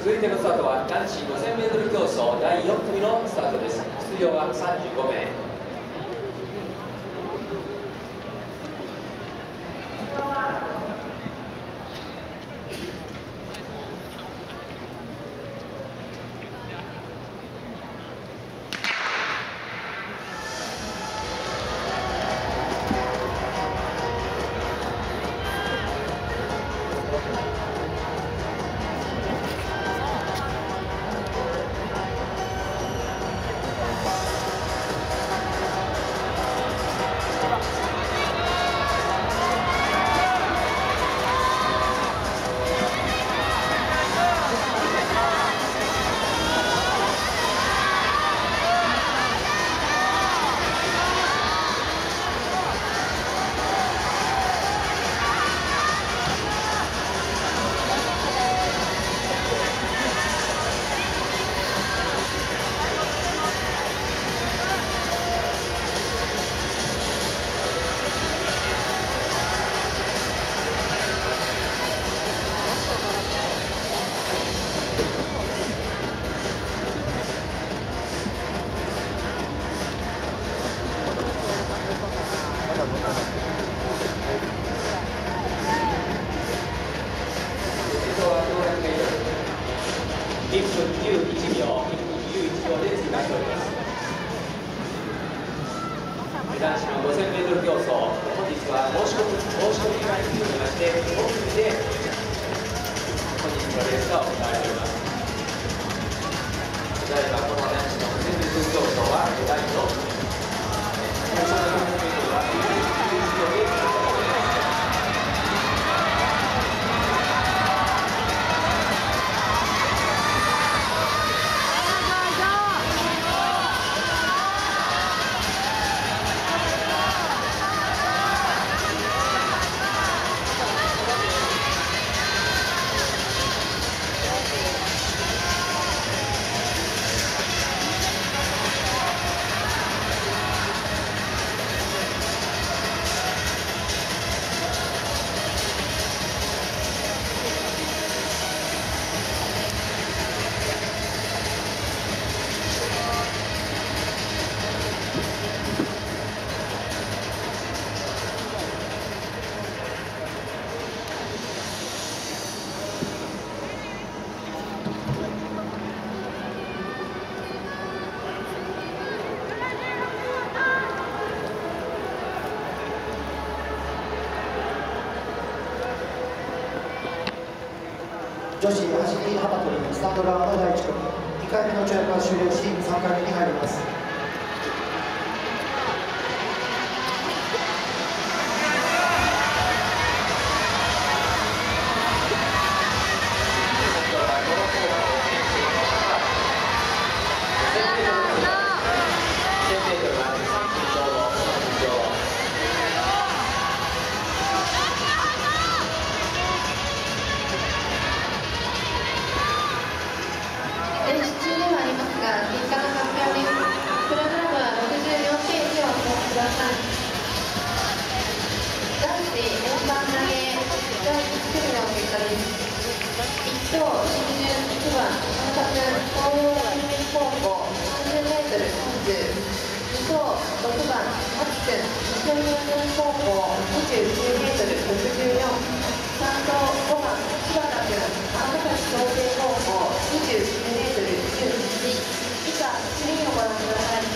続いてのスタートは男子 5000m 競走第4組のスタートです。出場は35名。1分11秒で通過しております。男子の 5000m 競走、本日は申し込みが入っておりまして、5組で本日のレースが行われております。ただいまこの男子の 5000m 競走は第4組、最初の 400m は1分11秒で通過しております。 女子走り幅跳びスタート側の第1組、2回目の跳躍が終了し、3回目に入ります。 1等新順1番東東洋高校 30m30、2等6番ハッツン西洋高校 29m64、3等5番柴田君尼崎創成高校 29m11、以下次をご覧ください。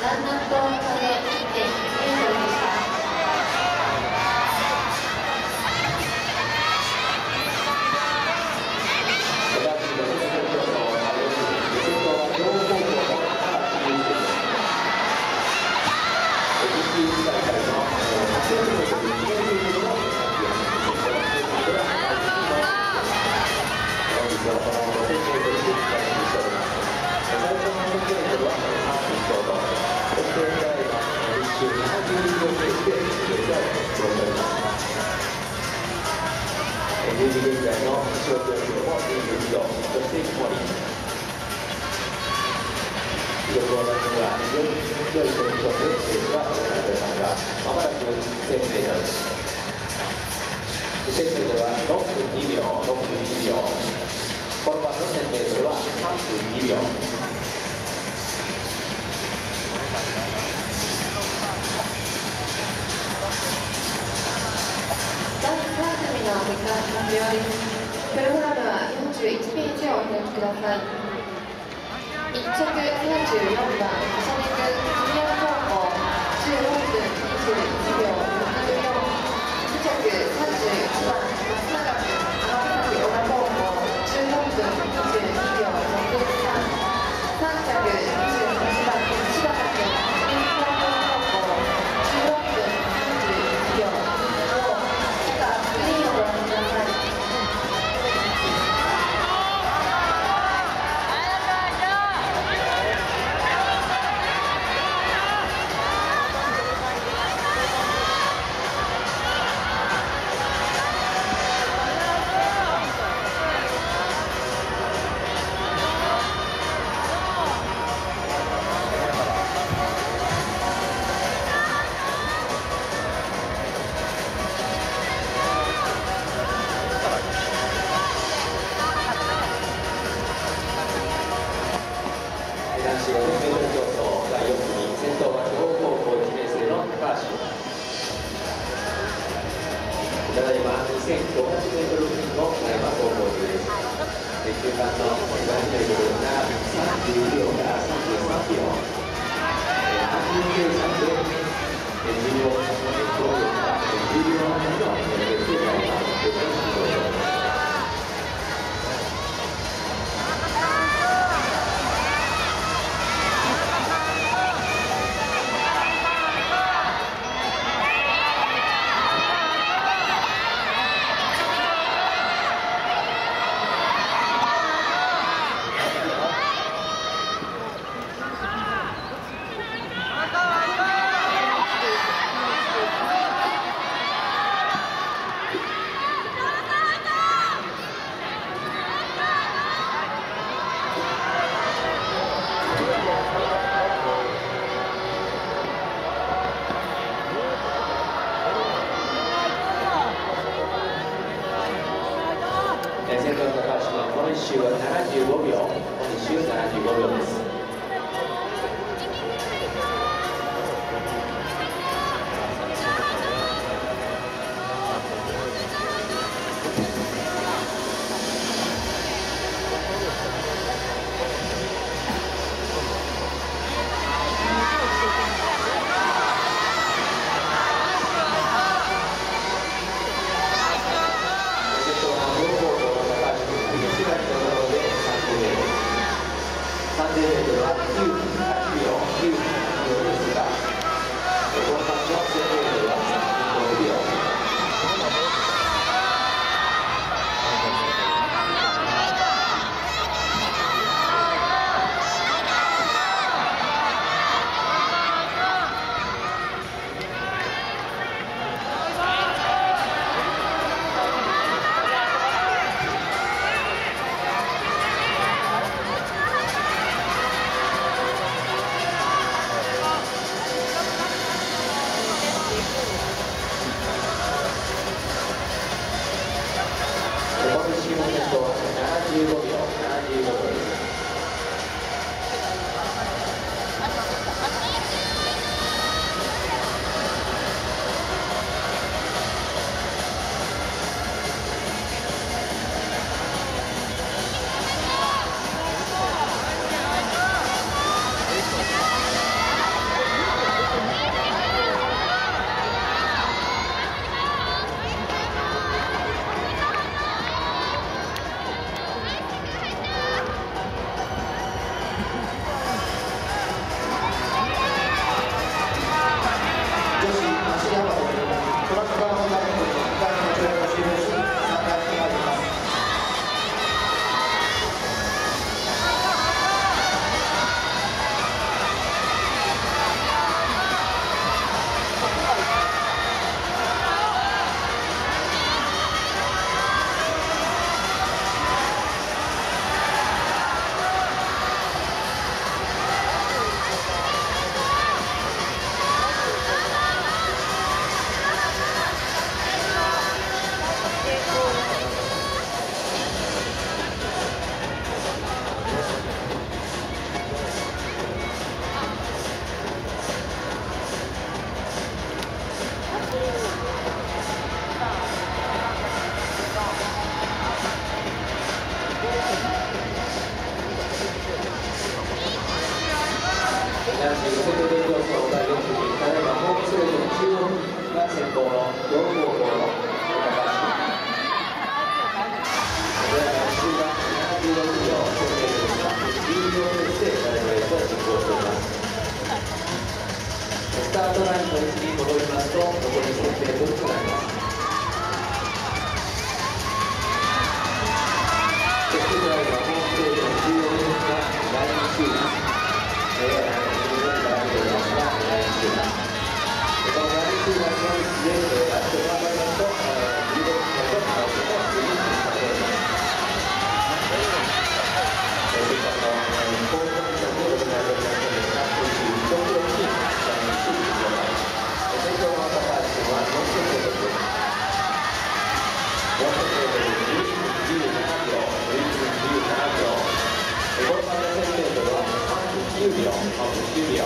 南南東風 1.1 メートルでした。 現在の気象状況も22度、そして曇り。旅行のには非常に強い天気とメッセージが行われますが、まもなく1000メートル。1000メートルは6分2秒、6分2秒。この場の1000メートルは3分2秒。 の結果発表です。プログラムは41ページをお開きください。1着34番、シャネクジュニア高校16分22秒64。2着31番、松永君尼崎小田高校16分22秒63。3着28番、柴田君市立高校16分31秒25。 ただいま2500メートル付近の長山高校中です。中間の200メートルが32秒から33秒。半分計算で10秒間の5秒から10秒間のレースであります。先頭の高橋君、この1周は75秒、この1周75秒です。30メートルは9分8秒、9分8秒ですが、後半の1000メートルは3分6秒。 男子5000メートル競争第4組、ただいまホームストレートの中央が先頭の4号校の高橋。ただいま終盤76秒、1000メートル3分12秒ペースでただいまレースを進行しております。スタートラインの位置に戻りますと、残り1000メートルとなります。そしてドライバーホームストレートの中央が第2周です。この第2集団の位置でラスト頑張りますと、15分の可能性も十分に高まります。先発の後半の6分の41キロに先頭の高橋君は4000メートルです。4000メートル11分17秒、11分17秒。このまま1000メートルは3分9秒、3分9秒。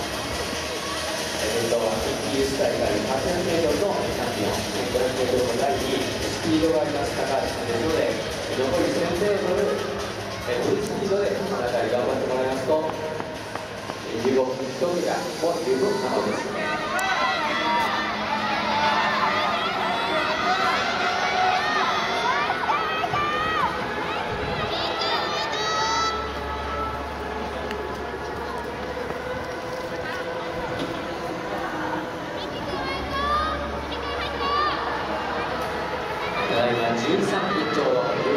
先頭は近畿ユース大会8000メートルのチャンピオン、1500メートルの第2位、スピードがあります高橋さんですので、残り1000メートル、フルスピードでこの辺り頑張ってもらいますと、15分1組がもう十分可能です。13分ちょうど、残り1000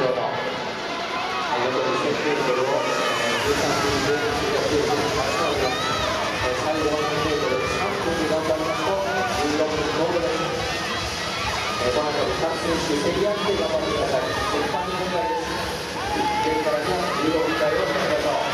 メートルを13分で通過している最後の1000メートル3分で頑張りますと16分ちょうどです。この辺り各選手競り合って頑張ってください。絶対に問題です。1点からの15分台を使いましょう。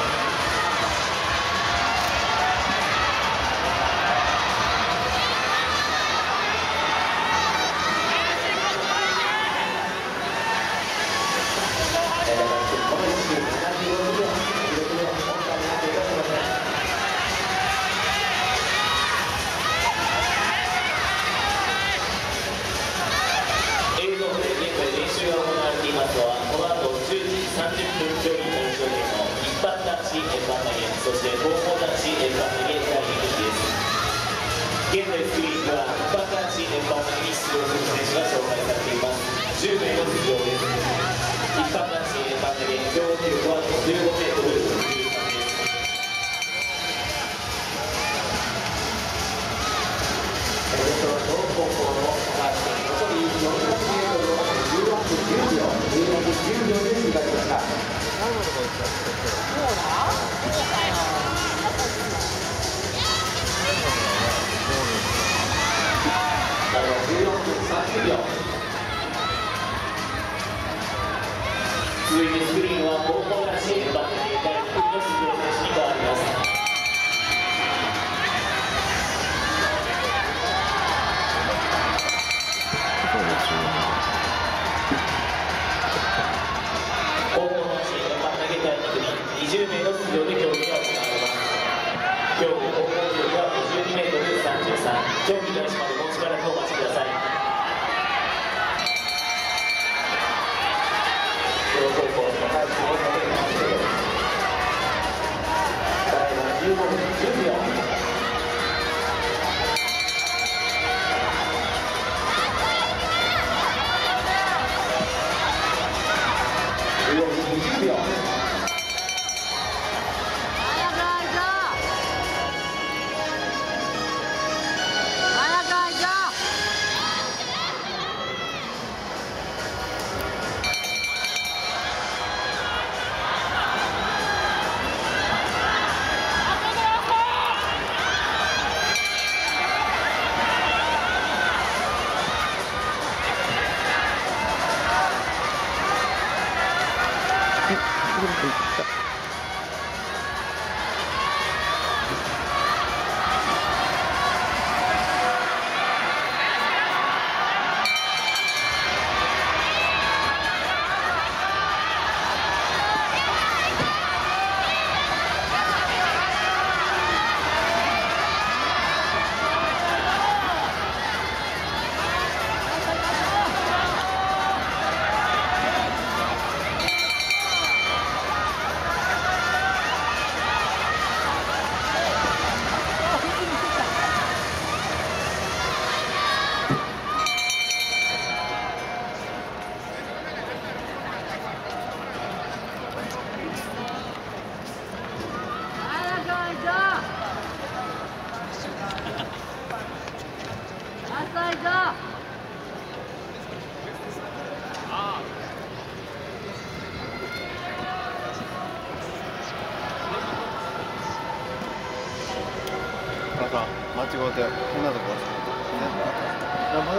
そして高校男子円盤投げ第2組です。現在スクリーンには一般男子円盤投げに出場する選手が紹介されています。10名の出場です。一般男子円盤投げ標記録は55メートル63です。 高校の高橋さん、残り400メートルを16分10秒、16分10秒で通過しました。14分30秒。 続いてスクリーンは高校男子円盤投げ第2組の出場選手に変わります。高校男子円盤投げ第2組20名の出場で競技が行われます。競技高校記録は52メートル33。競技開始までもうしばらくお待ちください。 高校の高橋君を立てています。ただいま15分10秒。15分20秒。15分から間違うて変なところまだゴール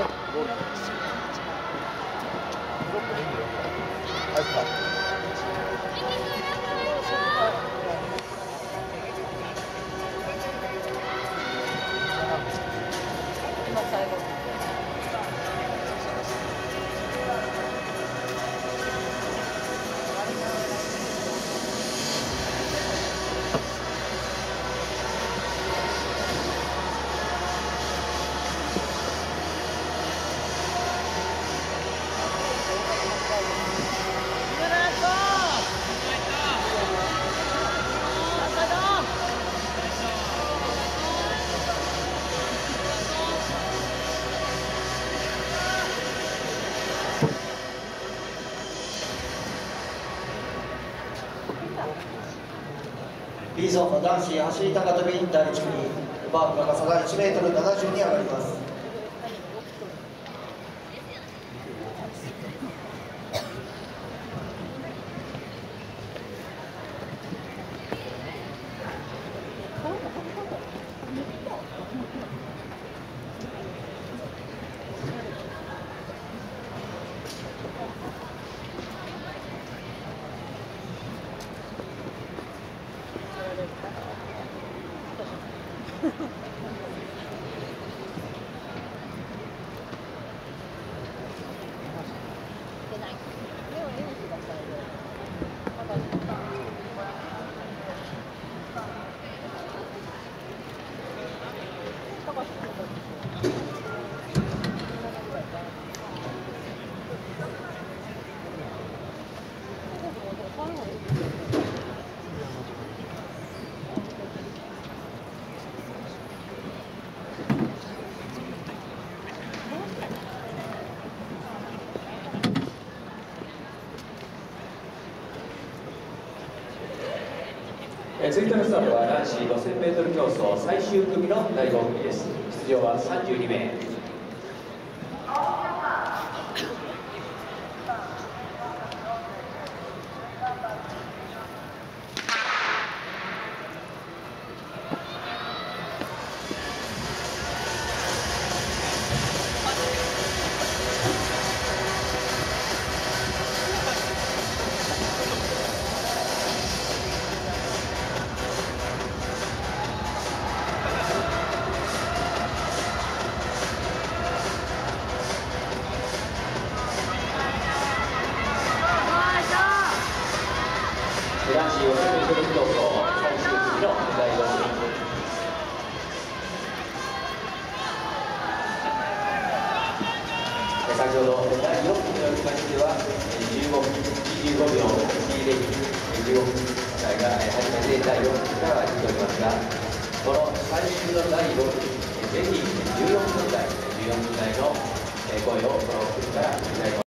あいつか B ゾーンの男子走り高跳び第1組、バーの高さが 1m70 に上がります。 続いてのスタートは男子 5000m 競争最終組の第5組です。出場は32名。男子 5000m 競争最終組の第5組。先ほど第4組の時間では25秒1で15分台が初めて第4組から出ておりますが、この最終の第5組、ぜひ14分台の声をこの組からいただきます。